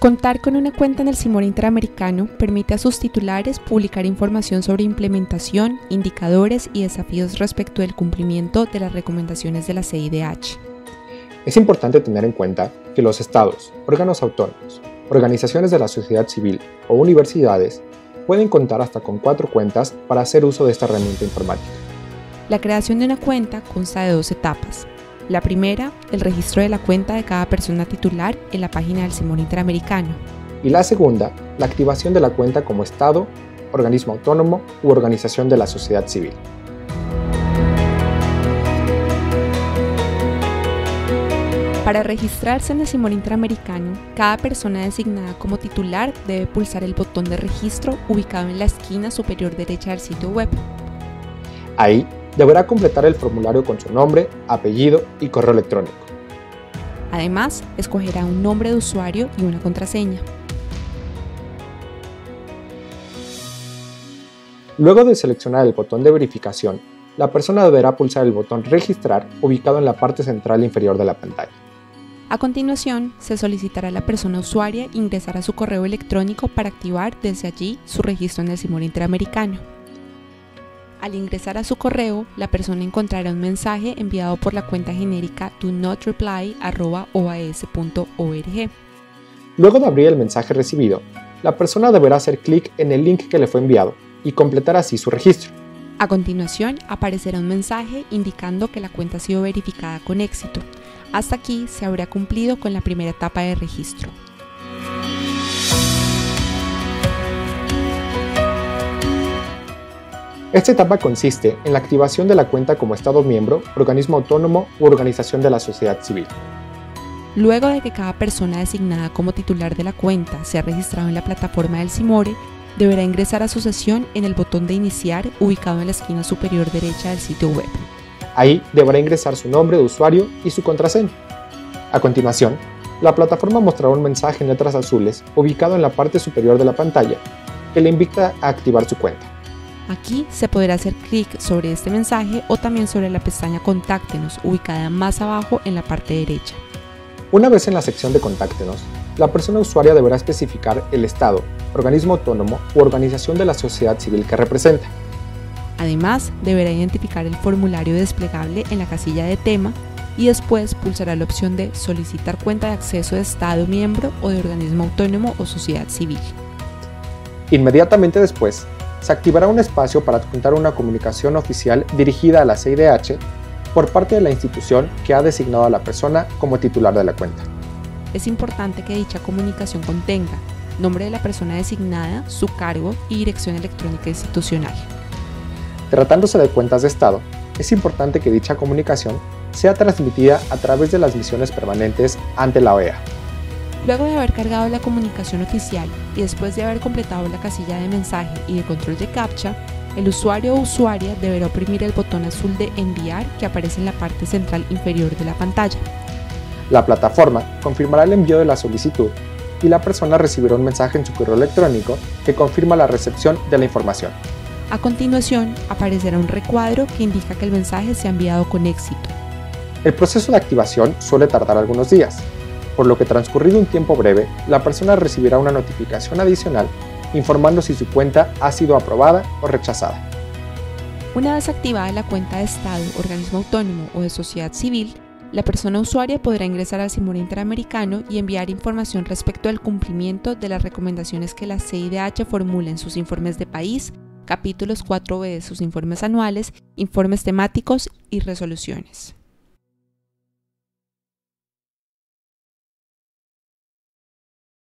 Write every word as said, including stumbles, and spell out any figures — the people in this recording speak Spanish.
Contar con una cuenta en el CIMORE Interamericano permite a sus titulares publicar información sobre implementación, indicadores y desafíos respecto del cumplimiento de las recomendaciones de la C I D H. Es importante tener en cuenta que los estados, órganos autónomos, organizaciones de la sociedad civil o universidades pueden contar hasta con cuatro cuentas para hacer uso de esta herramienta informática. La creación de una cuenta consta de dos etapas. La primera, el registro de la cuenta de cada persona titular en la página del CIMORE Interamericano. Y la segunda, la activación de la cuenta como estado, organismo autónomo u organización de la sociedad civil. Para registrarse en el CIMORE Interamericano, cada persona designada como titular debe pulsar el botón de registro ubicado en la esquina superior derecha del sitio web. Ahí deberá completar el formulario con su nombre, apellido y correo electrónico. Además, escogerá un nombre de usuario y una contraseña. Luego de seleccionar el botón de verificación, la persona deberá pulsar el botón Registrar ubicado en la parte central inferior de la pantalla. A continuación, se solicitará a la persona usuaria ingresar a su correo electrónico para activar desde allí su registro en el CIMORE Interamericano. Al ingresar a su correo, la persona encontrará un mensaje enviado por la cuenta genérica do not reply arroba o a s punto org. Luego de abrir el mensaje recibido, la persona deberá hacer clic en el link que le fue enviado y completar así su registro. A continuación, aparecerá un mensaje indicando que la cuenta ha sido verificada con éxito. Hasta aquí se habrá cumplido con la primera etapa de registro. Esta etapa consiste en la activación de la cuenta como Estado miembro, organismo autónomo u organización de la sociedad civil. Luego de que cada persona designada como titular de la cuenta sea registrado en la plataforma del CIMORE, deberá ingresar a su sesión en el botón de Iniciar ubicado en la esquina superior derecha del sitio web. Ahí deberá ingresar su nombre de usuario y su contraseña. A continuación, la plataforma mostrará un mensaje en letras azules ubicado en la parte superior de la pantalla que le invita a activar su cuenta. Aquí se podrá hacer clic sobre este mensaje o también sobre la pestaña Contáctenos, ubicada más abajo en la parte derecha. Una vez en la sección de Contáctenos, la persona usuaria deberá especificar el estado, organismo autónomo u organización de la sociedad civil que representa. Además, deberá identificar el formulario desplegable en la casilla de tema y después pulsará la opción de Solicitar cuenta de acceso de Estado miembro o de organismo autónomo o sociedad civil. Inmediatamente después, se activará un espacio para adjuntar una comunicación oficial dirigida a la C I D H por parte de la institución que ha designado a la persona como titular de la cuenta. Es importante que dicha comunicación contenga nombre de la persona designada, su cargo y dirección electrónica institucional. Tratándose de cuentas de Estado, es importante que dicha comunicación sea transmitida a través de las misiones permanentes ante la O E A. Luego de haber cargado la comunicación oficial y después de haber completado la casilla de mensaje y de control de captcha, el usuario o usuaria deberá oprimir el botón azul de Enviar que aparece en la parte central inferior de la pantalla. La plataforma confirmará el envío de la solicitud y la persona recibirá un mensaje en su correo electrónico que confirma la recepción de la información. A continuación, aparecerá un recuadro que indica que el mensaje se ha enviado con éxito. El proceso de activación suele tardar algunos días, por lo que transcurrido un tiempo breve, la persona recibirá una notificación adicional informando si su cuenta ha sido aprobada o rechazada. Una vez activada la cuenta de Estado, organismo autónomo o de sociedad civil, la persona usuaria podrá ingresar al CIMORE Interamericano y enviar información respecto al cumplimiento de las recomendaciones que la C I D H formula en sus informes de país, capítulos cuatro B de sus informes anuales, informes temáticos y resoluciones.